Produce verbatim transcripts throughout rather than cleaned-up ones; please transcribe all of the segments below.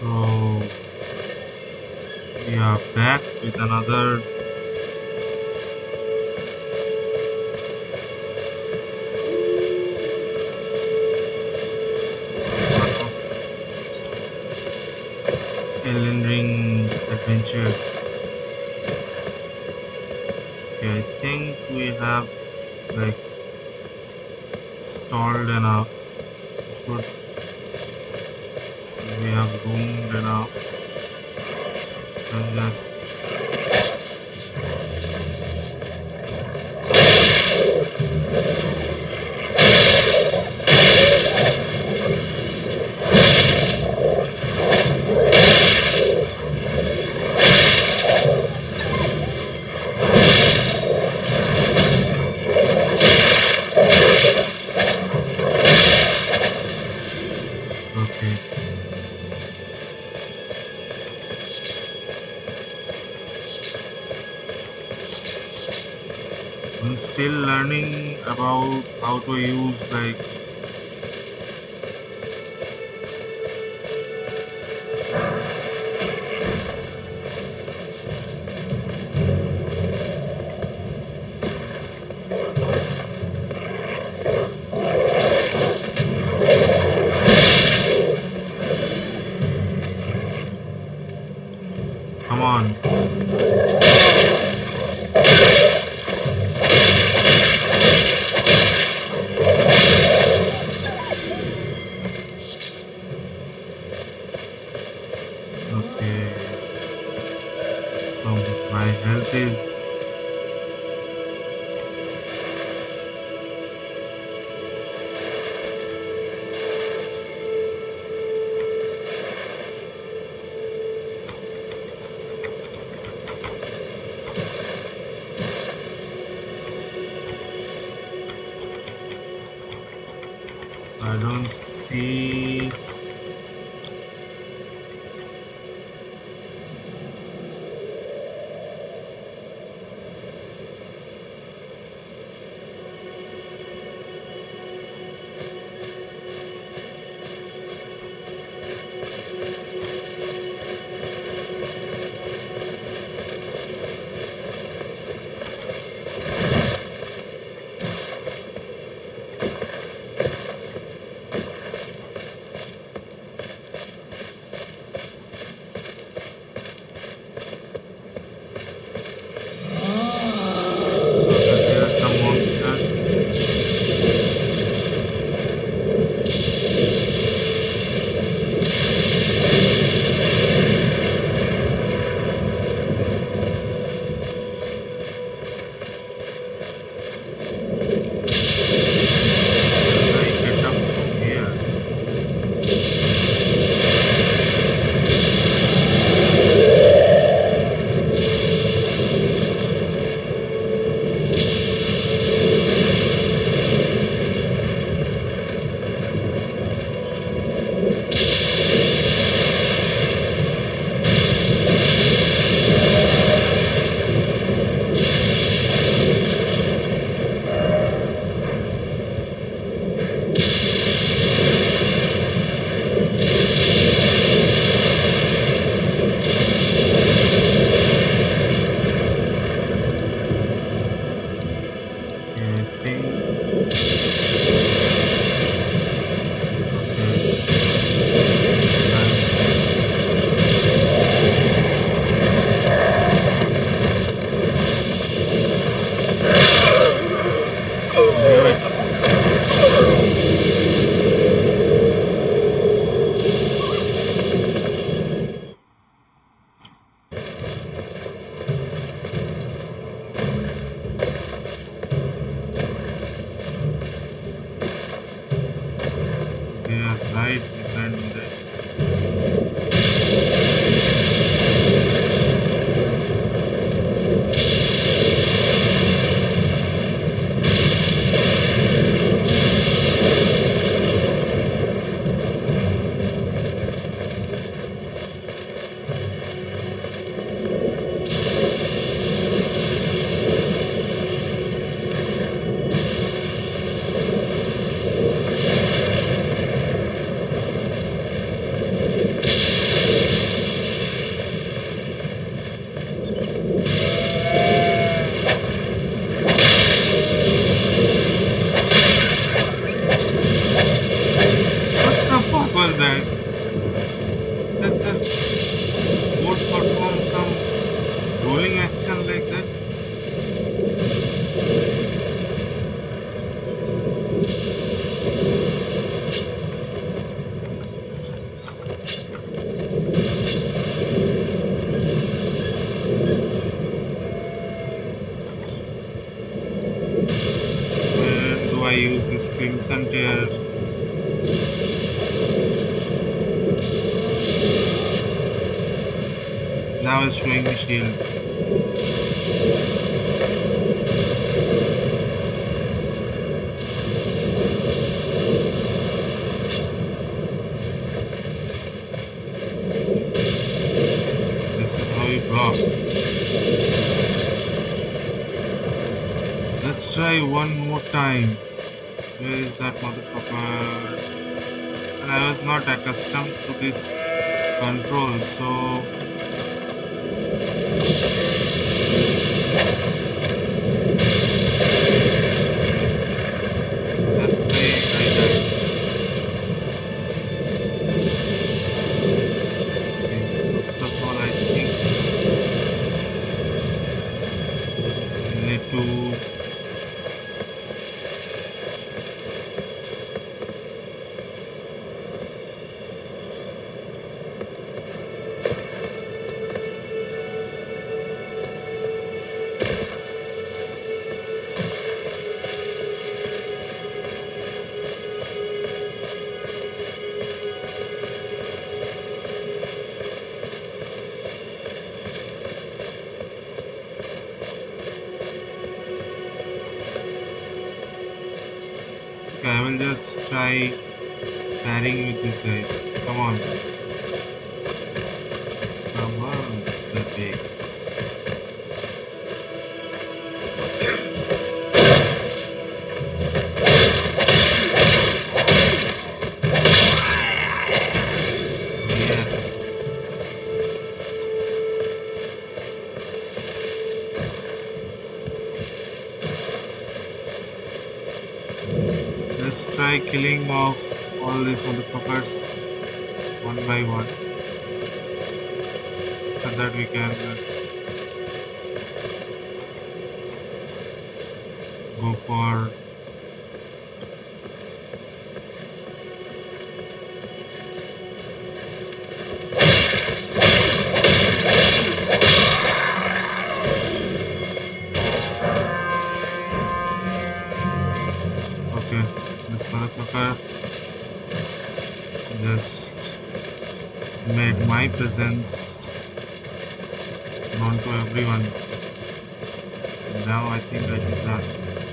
So we are back with another one of Elden Ring adventures. Okay, I think we have like stalled enough. Should we have roomed enough? And just okay. I'm still learning about how to use like come on. Okay. So my health is I don't see there's the monster. How do I get up from here? Okay, I think they are right behind that. weapons and tear. Now it's showing me shield. This is how you block. Let's try one more time. Where is that motherfucker? And I was not accustomed to this control, so that's why I died. Okay, first of all, I think I need to Okay, I will just try parrying with this guy. Come on. Come on, the big. Yes. Let's try killing off all these motherfuckers one by one so that we can uh, go for okay, this motherfucker just made my presence known to everyone. Now I think I should run.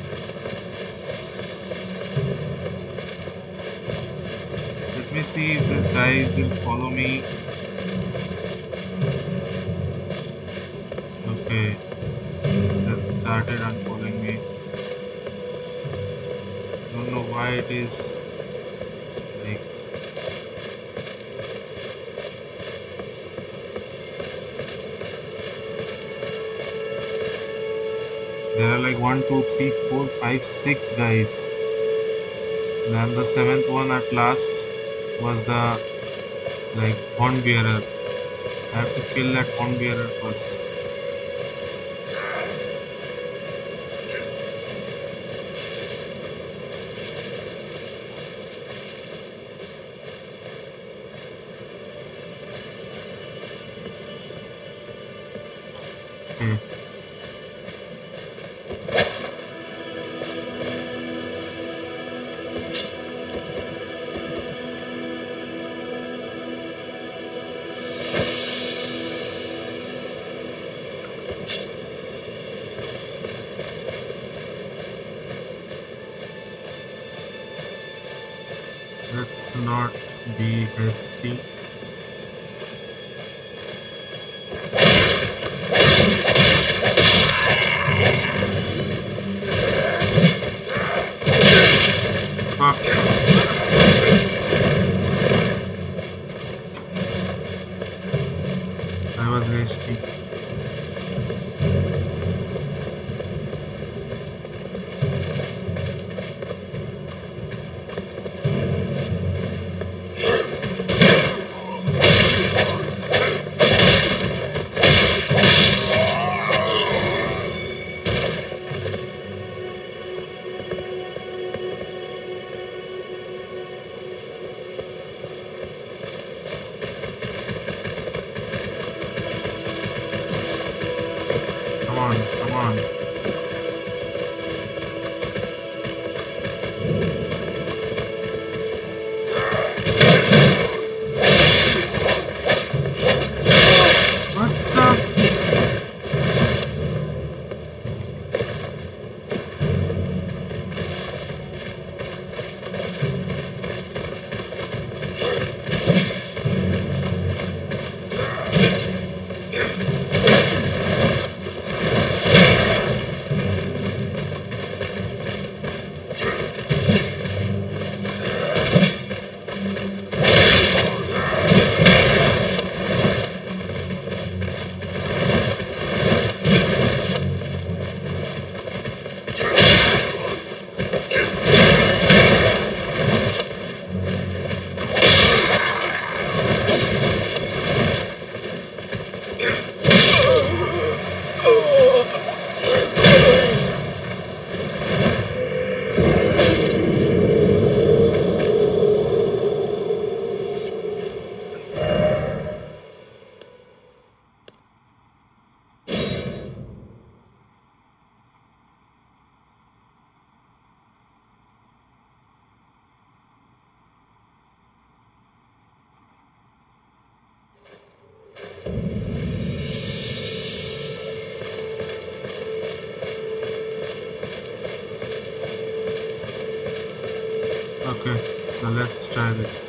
Let me see if this guy will follow me. Okay, that started unfollowing me. Don't know why it is like there are like one, two, three, four, five, six guys. Then the seventh one at last was the like horn bearer. I have to kill that horn bearer first. Okay. Let's not be hasty. Fuck. I was hasty. Come on, come on. So let's try this.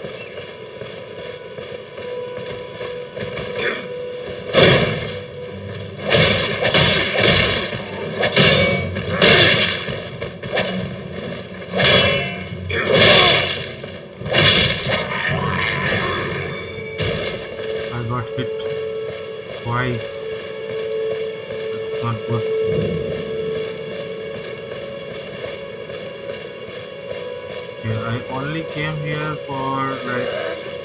I got hit twice. That's not good. Yeah, I only came here for like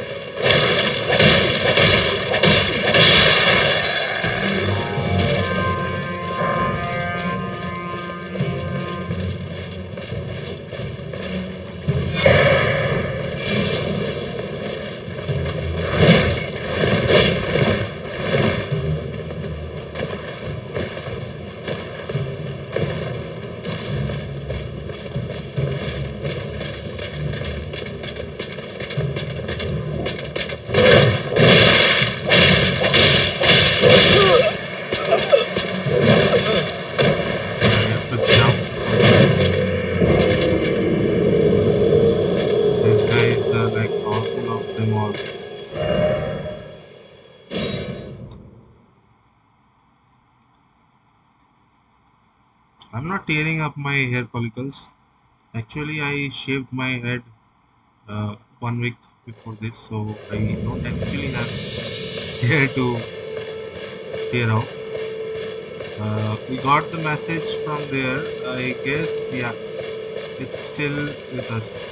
I'm not tearing up my hair follicles. Actually, I shaved my head uh, one week before this, so I don't actually have hair to tear off. Uh, we got the message from there. I guess, yeah, it's still with us.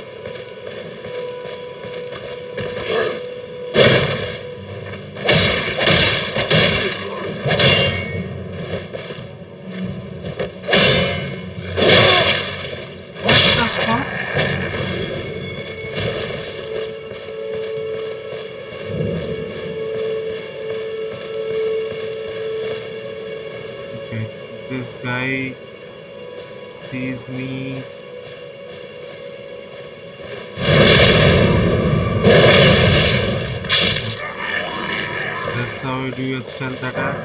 This guy sees me. That's how you do your stealth attack.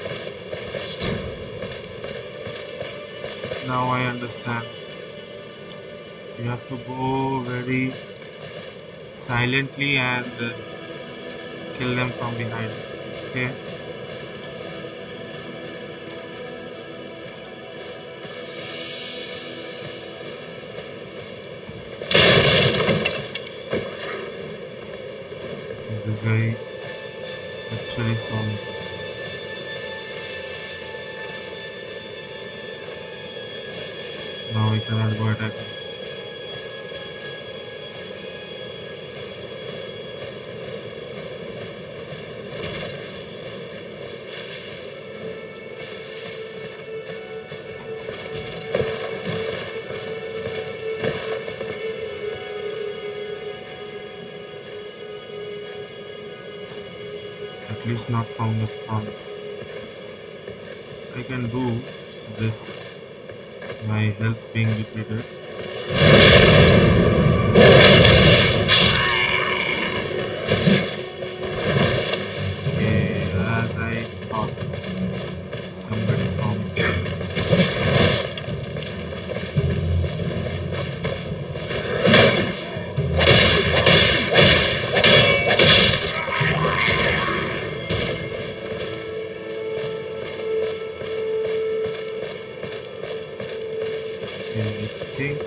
Now I understand. You have to go very silently and uh, kill them from behind. Okay. This guy actually saw me. Now we cannot go attack him. At least not from the front. I can do this, my health being depleted. Okay, as I thought, somebody saw me. I think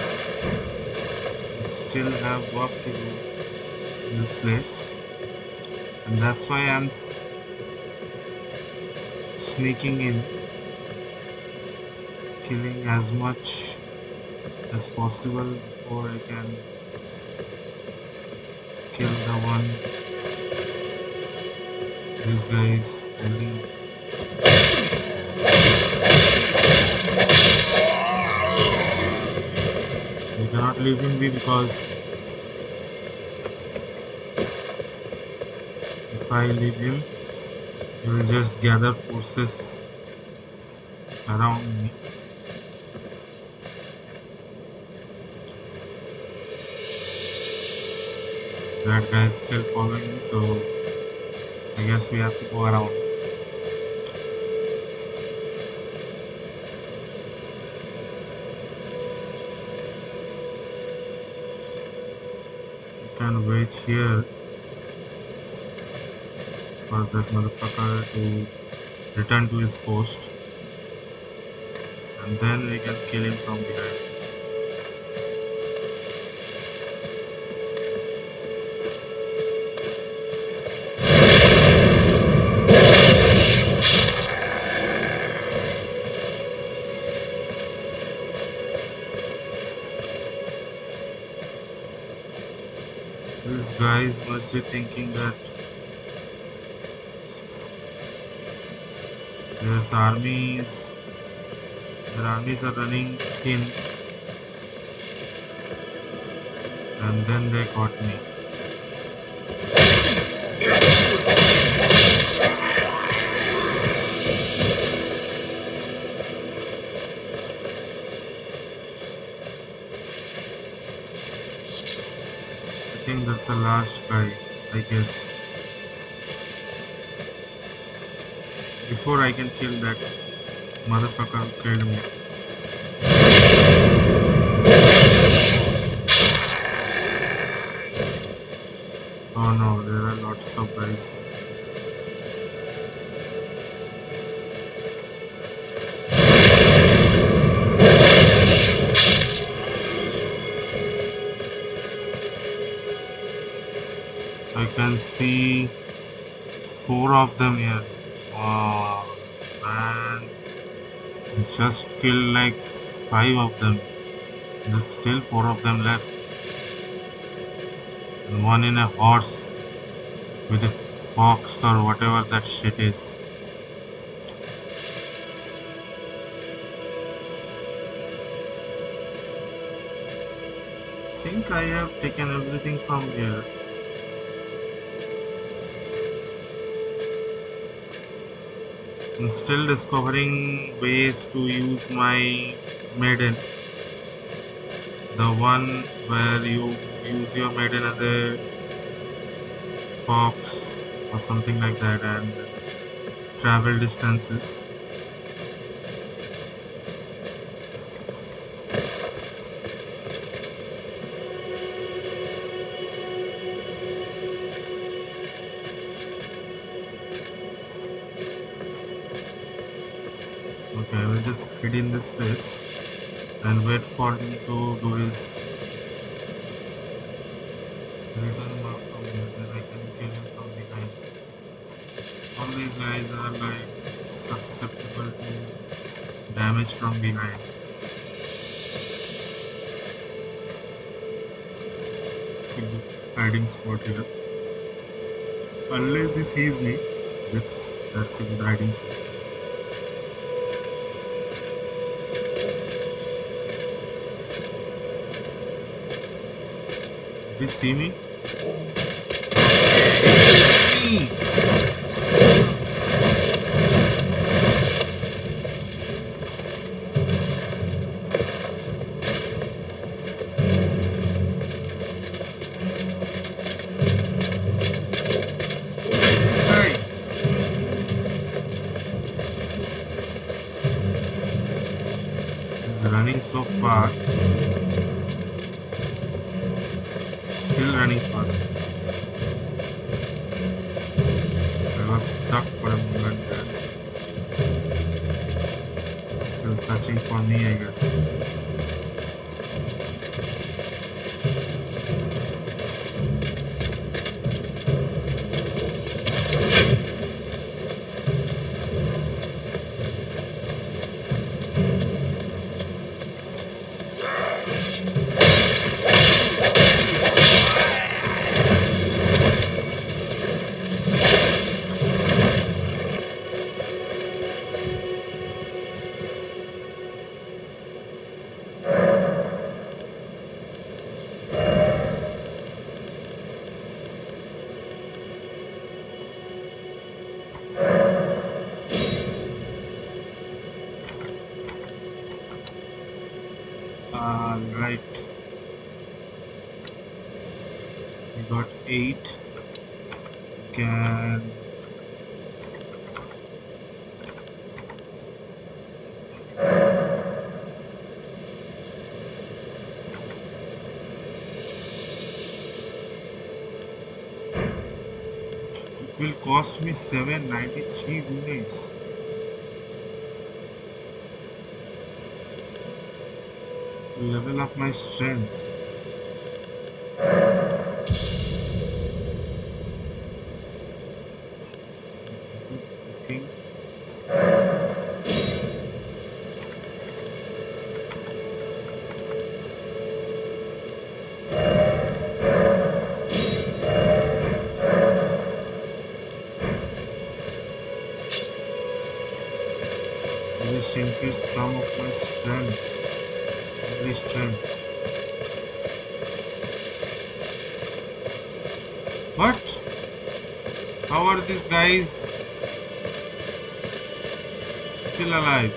I still have work to do in this place, and that's why I'm s sneaking in, killing as much as possible before I can kill the one these guys holding. You cannot leave him be, because if I leave him, he will just gather forces around me. That guy is still following me, so I guess we have to go around. can wait here for that motherfucker to return to his post, and then we can kill him from behind. These guys must be thinking that there's armies, their armies are running in, and then they caught me. I think that's the last guy, I guess. Before I can kill that motherfucker who killed me. Oh no, there are lots of guys. I can see four of them here. Oh man, just killed like five of them. There's still four of them left. And one in a horse with a fox or whatever that shit is. I think I have taken everything from here. I'm still discovering ways to use my maiden. The one where you use your maiden as a fox or something like that and travel distances. Okay, I will just hide in this place and wait for him to do his return mark from here, then I can kill him from behind. All these guys are like susceptible to damage from behind. Good hiding spot here. Unless he sees me, that's that's a good hiding spot. Did you see me? He's running so fast. Still running fast. I was stuck for a moment there. Still searching for me, I guess. Alright. We got eight. Can will cost me seven ninety-three units. Level up my strength. Okay. Just increase some of my strength. Every strength. What? How are these guys still alive?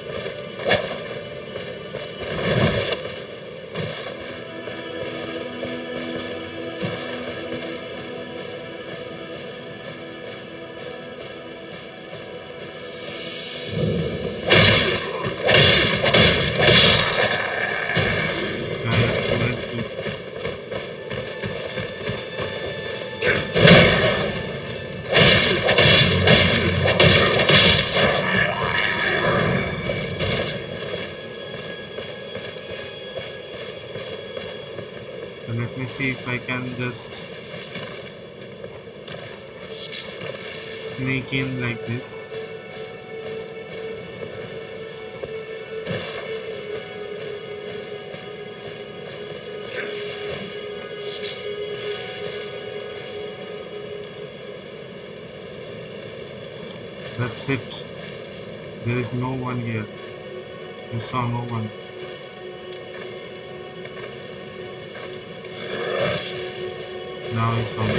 Let me see if I can just sneak in like this. That's it. There is no one here. I saw no one. Now it's on.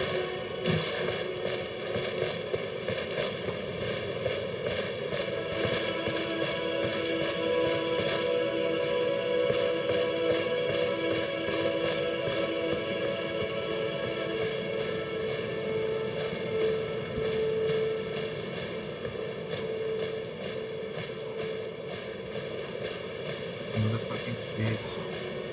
Another fucking place.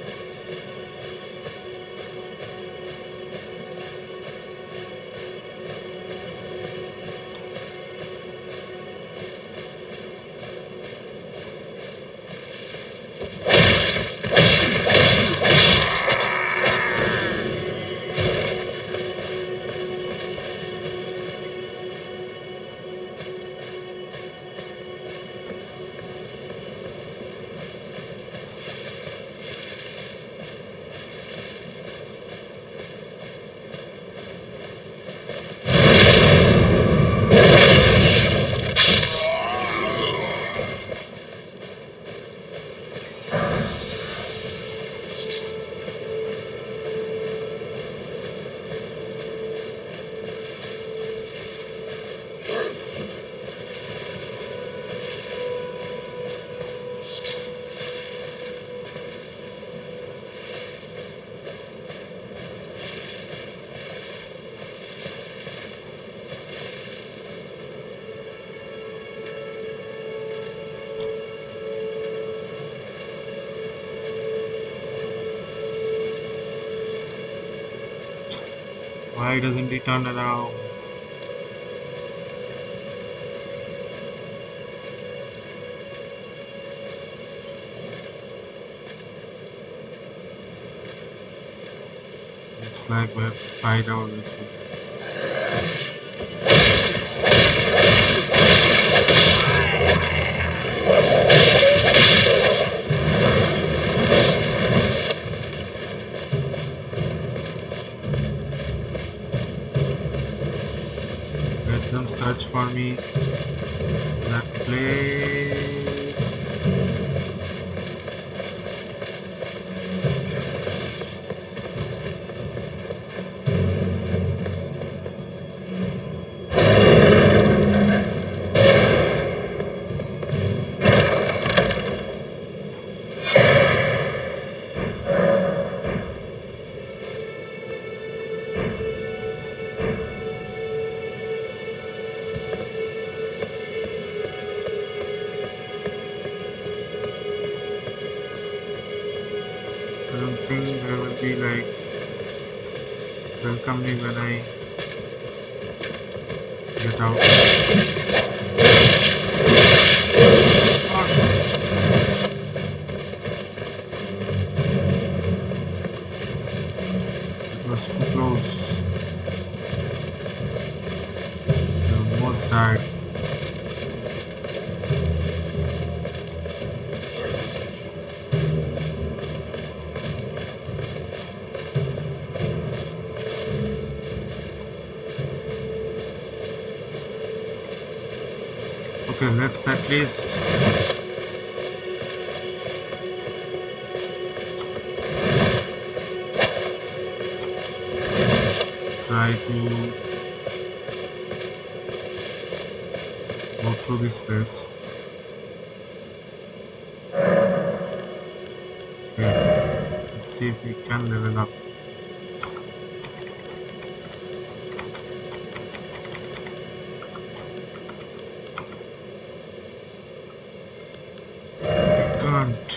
Why doesn't he turn around? Looks like we have to fight out with it. Them search for me that place. I don't think there will be like welcome me when I Get out. Ah, it was too close. I almost died. Okay, let's at least try to go through this place. Okay, let's see if we can level up. Can't.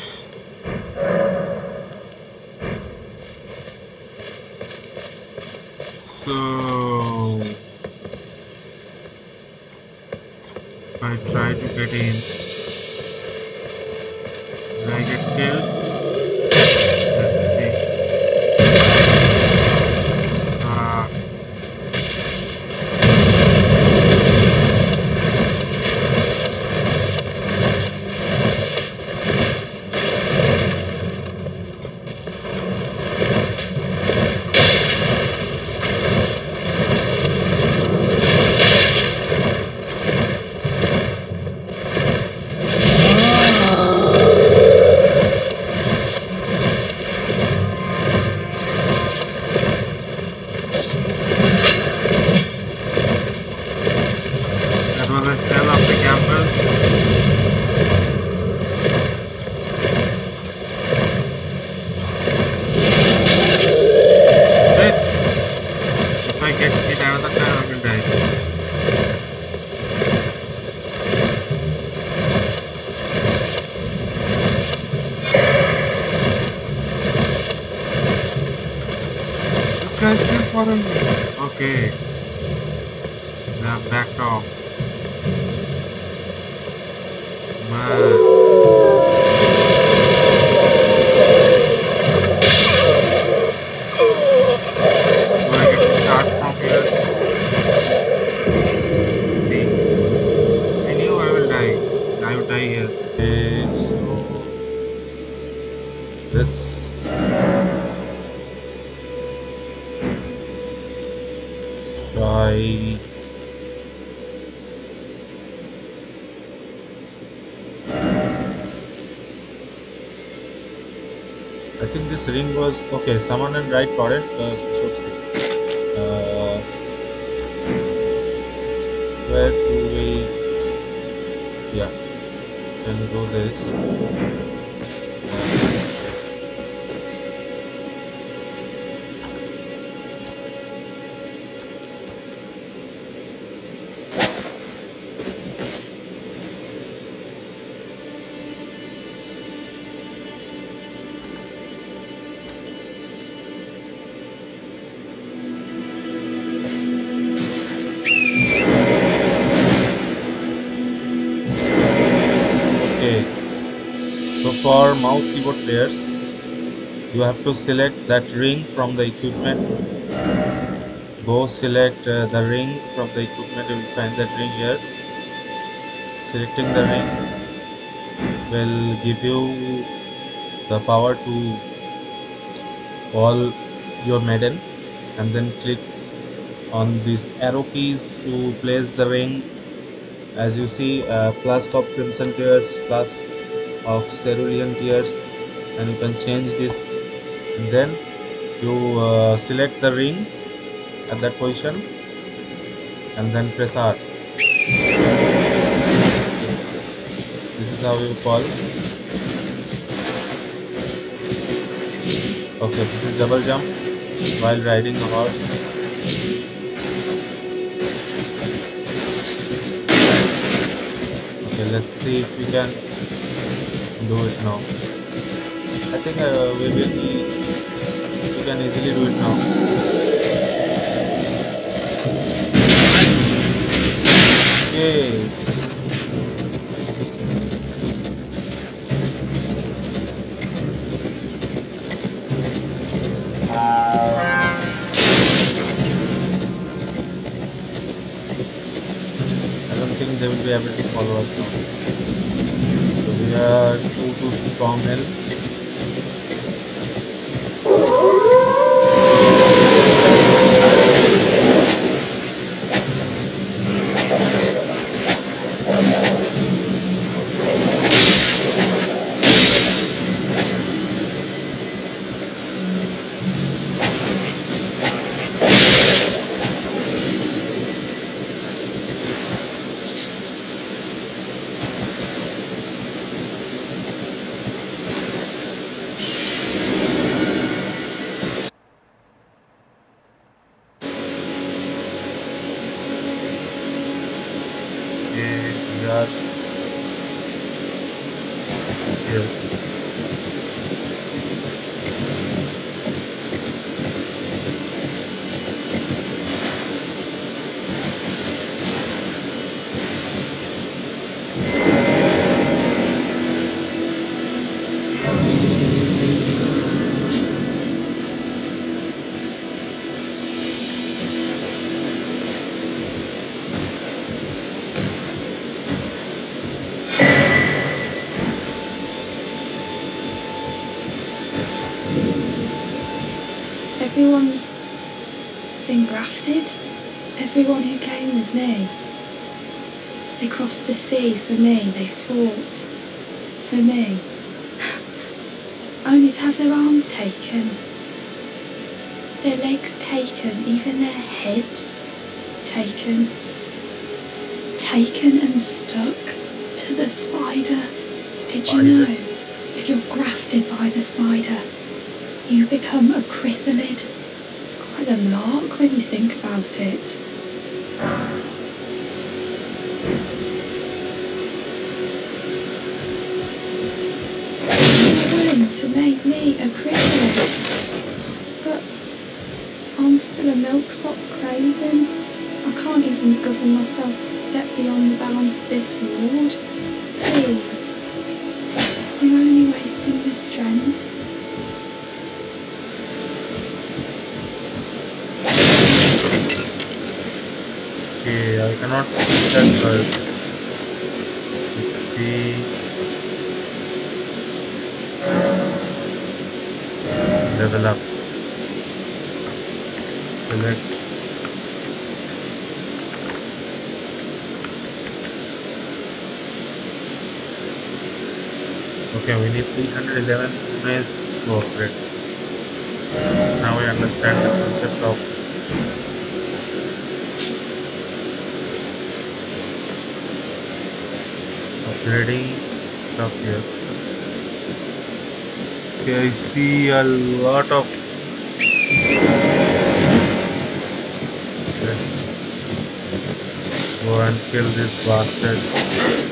So if I try to get in, will I get killed? Let's see. Ah, that was a hell of a gamble. Wait, if I get hit another time, I will die. This guy is still following me. Okay, they have backed off. Man. Do I get to start from here? See? I knew I will die. I will die here. Okay, so let's try. I think this ring was okay. Summon and right torrent uh, special skill. Uh, where do we? Yeah, can go this. Uh, So for mouse keyboard players, you have to select that ring from the equipment. Go select uh, the ring from the equipment. You will find that ring here. Selecting the ring will give you the power to call your maiden, and then click on these arrow keys to place the ring. As you see, uh, flask of crimson tears, flask of cerulean tears, and you can change this, and then you uh, select the ring at that position and then press R. This is how you call. Okay, this is double jump while riding a horse. Okay, let's see if we can do it now. I think uh, we will be, we can easily do it now. they will be able to follow us now. So we are two to strong hill. Everyone's been grafted. Everyone who came with me. They crossed the sea for me. They fought for me. Only to have their arms taken. Their legs taken. Even their heads taken. Taken and stuck to the spider. Did you know? If you're grafted by the spider, you become a chrysalid. It's quite a lark when you think about it. You're willing to make me a chrysalid, but I'm still a milksop craven. I can't even govern myself to step beyond the bounds of this ward. Please, I'm only wasting your strength. Okay, I cannot see that bird. Let's see. Level up. Select. Okay, we need three hundred eleven images to upgrade. Now we understand the concept of upgrading stuff here. Okay, I see a lot of okay. Go and kill this bastard.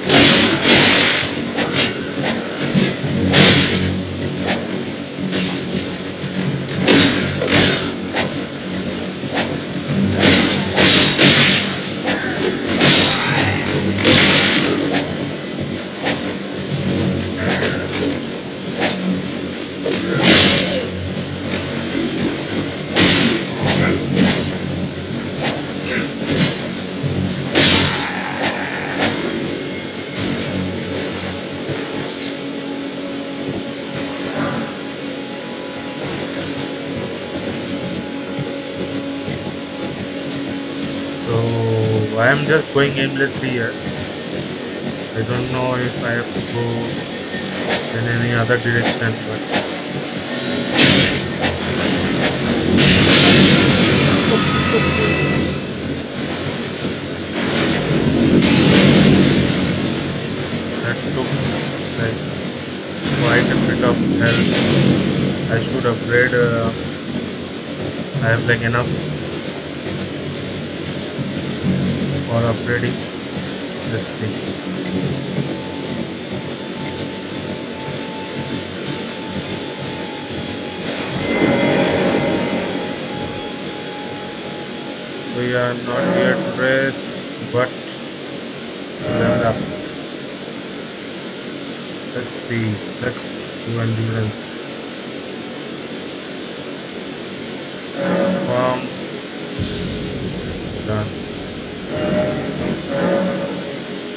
I am just going aimlessly here. I don't know if I have to go in any other direction, but that took like quite a bit of health. I should upgrade. Uh, I have like enough for upgrading this thing. We are not yet rest, but level up. Let's see. Let's do endurance. Farm done.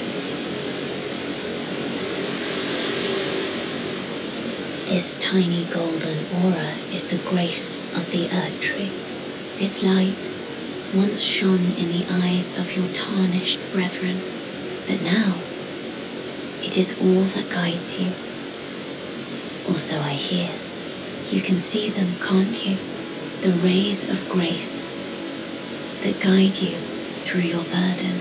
This tiny golden aura is the grace of the Earth Tree. Its light once shone in the eyes of your tarnished brethren, but now it is all that guides you. Or so I hear. You can see them, can't you? The rays of grace that guide you through your burden.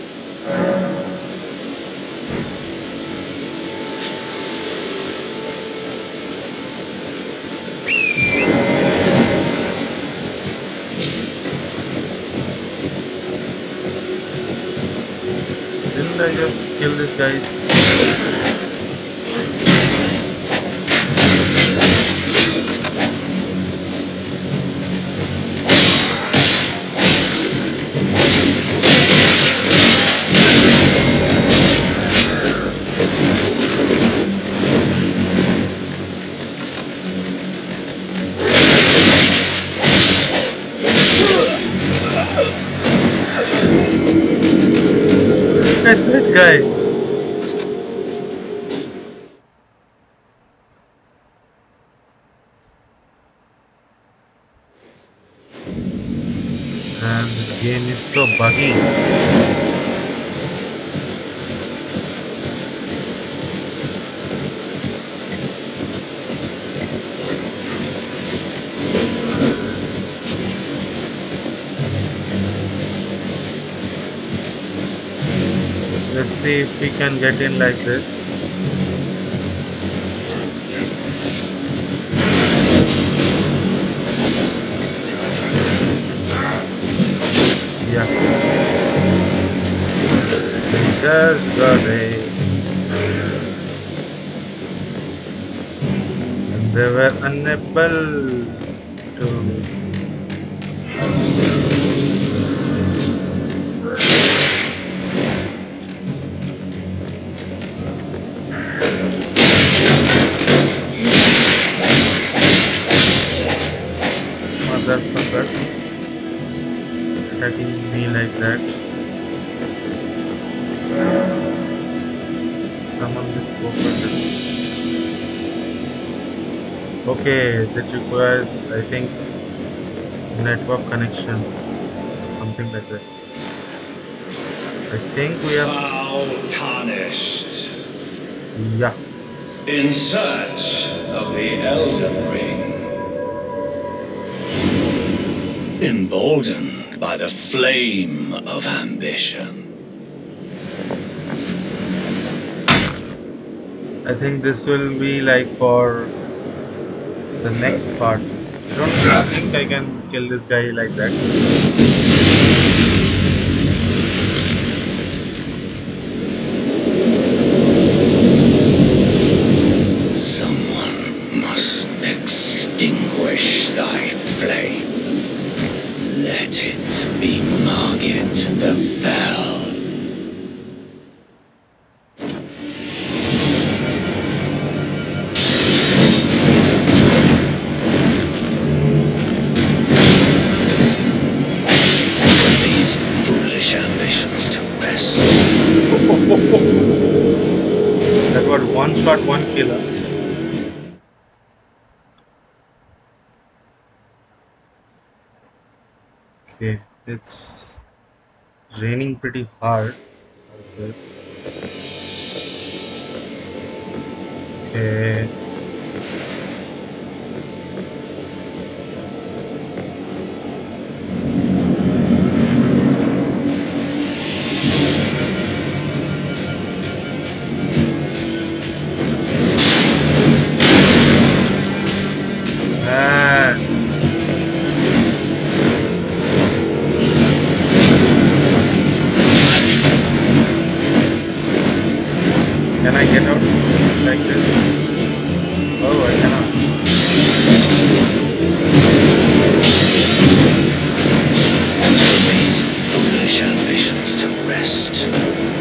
Didn't I just kill this guy? This guy. And this game is so buggy. Let's see if we can get in like this. Yeah. We just got it. And they were unable to. Motherfucker attacking me like that. Summon this co-person. Okay, that requires, I think, network connection, something like that. I think we are Foul tarnished. Yeah. In search of the Elden Ring. Emboldened by the flame of ambition. I think this will be like for the next part. I don't think I can kill this guy like that. Someone must extinguish thy flame. Let it be Margit the Fell. These foolish ambitions to rest. That was one shot, one killer. Okay, it's raining pretty hard. Okay. Okay. Man. Can I get out like this? Oh, I cannot. These foolish ambitions to rest.